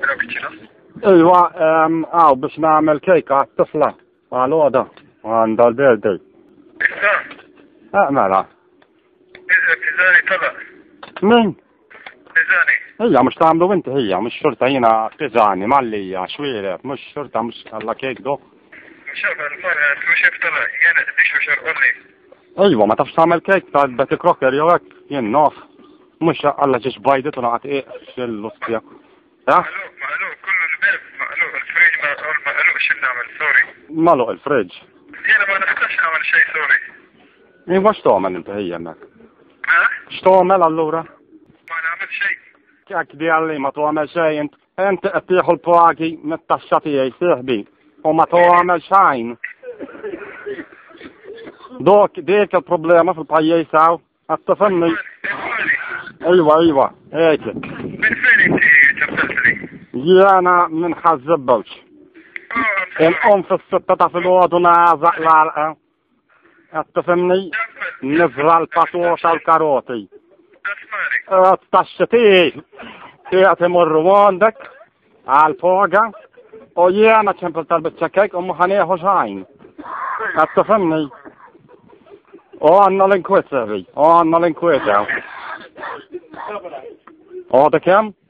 ايوه باش نعمل كيكة على الطفلة على الوضع عند البيردي. اعملها. بيزاني طلع. مين؟ بيزاني. هي مش تعملوا بنت، هي مش شرطة هنا بيزاني معلية شويرات، مش شرطة مش هلا كيك دو. مش المرة توشيف طلع يعني ديش وشر قولي. ايوه ما تفش تعمل كيك بدك كروكر يا وقت ينوخ مش الله جيش بايدته نقعد ايه شلوس يا مقلوق كله الباب مقلوق الفريج مقلوق شو نعمل سوري. ماله الفريج؟ انا ما نقدرش نعمل شيء سوري. ايه وش تعمل انت هي انك؟ ها؟ ايش تعمل اللورة؟ ما نعمل شيء. كاك ديالي ما تعمل شيء انت اتيح البواقي متشطي يسيح بي وما تعمل شيء. دوك ديك البروبليم في البايي ساو اتفهمني. ايوه هيك. من فين انت ترسلتني؟ يا انا من حزبلش. الام في الستة في الواد ونازع لا اتفهمني. نزرع البطوطة الكاروتي. التشتي تمر وندك على الفوقة ويانا كمبل تلبس كيك هنيه هجاين اتفهمني. انا لنكويت بي انا لنكويت هذا كم؟